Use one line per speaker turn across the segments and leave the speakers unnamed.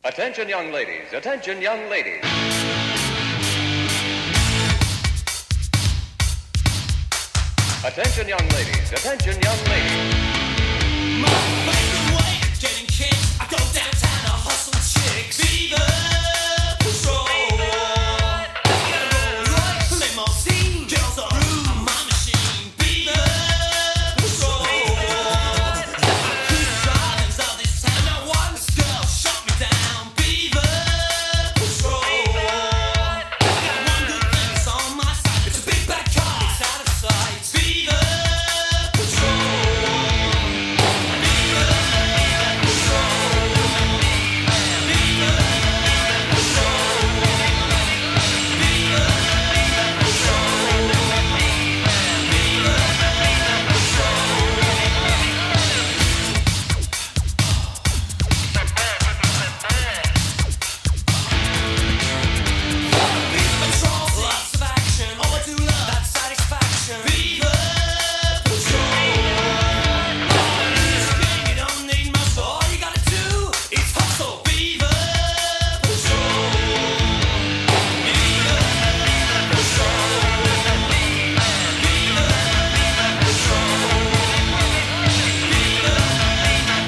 Attention young ladies, attention young ladies. Attention young ladies, attention young ladies.
My favorite way of getting kicked, I go downtown to hustle chicks. Fever patrol. Limousine, girls are rude. I'm my machine. Fever patrol. Who's the drivers of this town? Not one girl shut me down. Fever patrol. I got one good thing that's on my side. It's a big bad car. It's out of sight. Fever patrol. Lots of action. Oh, I do love that satisfaction. Fever patrol. This game you don't need much. All you gotta do is hustle. Fever patrol. Fever patrol. Fever patrol. Fever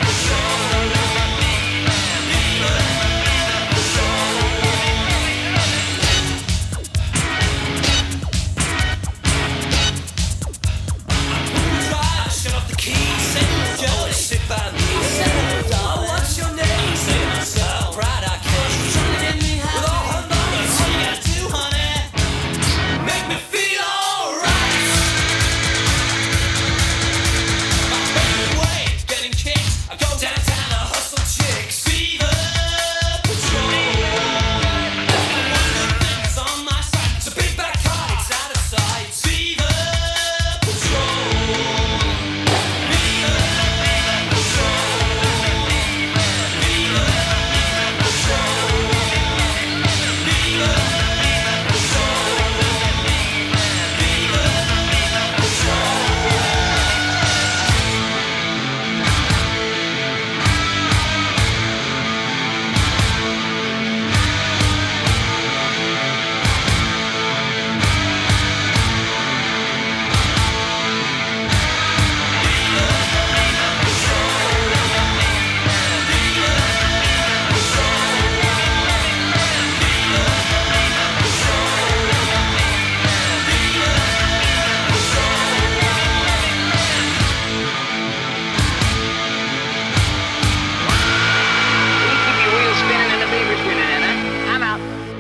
shut off the keys, say to Joe, sit by me. Oh, what's your name? Say to myself, pride I can. She's trying to get me high with all her numbers. All you gotta do, honey, make me feel alright. My favorite way of getting kicked, I go downtown to hustle chicks. Fever patrol. One good thing is on my side. It's a big bad car, it's out of sight. Fever patrol.
Keep your wheels spinning and the beaver spinning, and I'm out.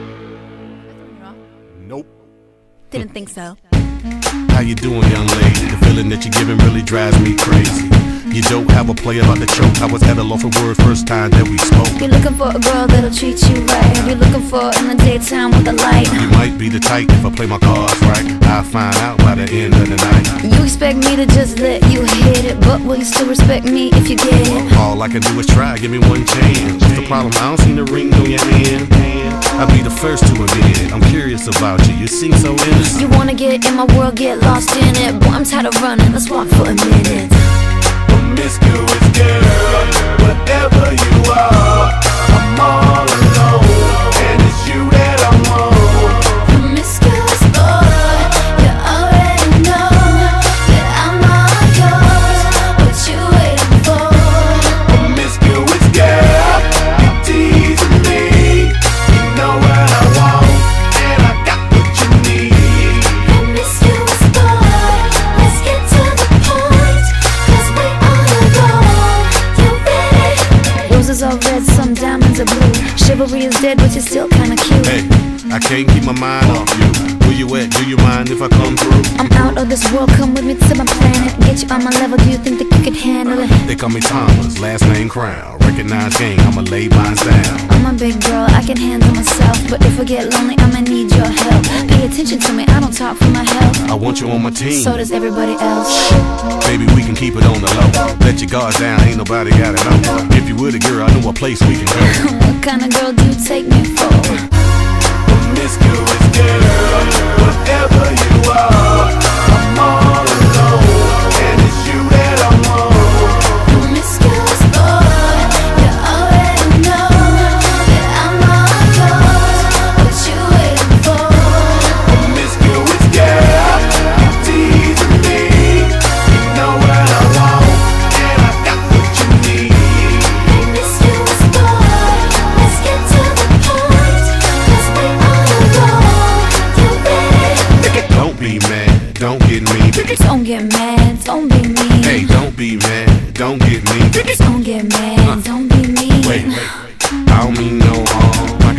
Nope.
Didn't think so.
How you doing, young lady? The feeling that you're giving really drives me crazy. You don't have a play about the choke. I was at a loss for word first time that we spoke.
You're looking for a girl that'll treat you right. You're looking for in the daytime with the light.
You might be the type if I play my cards right. I'll find out by the end of the night.
You expect me to just let you hit it, but will you still respect me if you get it?
All I can do is try, give me one chance. What's the problem? I don't see the ring on your hand. I'll be the first to admit it. I'm curious about you. You seem so innocent.
You wanna get in my world, get lost in it. Boy, I'm tired of running, let's walk for a minute.
Promiscuous girl, whatever you are, I'm all alone, and it's you that I want.
Promiscuous boy, you already know that I'm all yours. What you waiting for?
Promiscuous girl, you teasing me. You know what I want, and I got what you need.
Promiscuous boy, let's get to the point, 'cause we on a roll. You ready? Roses are red, some diamonds are blue. Chivalry is dead, but you're still kinda cute.
Hey, I can't keep my mind off you. Where you at? Do you mind if I come through?
I'm out of this world, come with me to my planet. Get you on my level, do you think that you could handle it?
They call me Thomas, last name Crown. Recognize gang, I'ma lay mine down.
I'm a big girl, I can handle myself. But if I get lonely, I'ma need your help. Pay attention to me, I don't talk for my health.
I want you on my team.
So does everybody else.
Baby, we can keep it on the low. Let your guards down, ain't nobody got it on. If you were the girl, I know a place we can go.
What kind of girl do you take me for?
Promiscuous girl, whatever you are, I'm all alone, and it's you that I want.
Promiscuous boy, you already know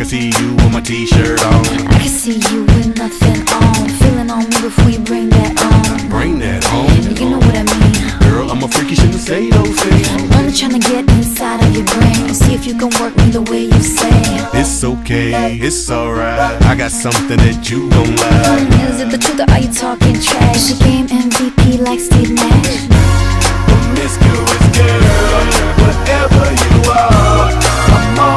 see you with my t-shirt on.
I can see you with nothing on. Feeling on me before you bring that on.
Bring that home.
You know what I mean.
Girl, I'm a freak, you shouldn't say those things.
Only tryna get inside of your brain. See if you can work me the way you say.
It's okay, it's alright. I got something that you gon' like.
Is it the truth or are you talking trash? She game MVP like Steve Nash.
Promiscuous girl, whatever you are, I'm on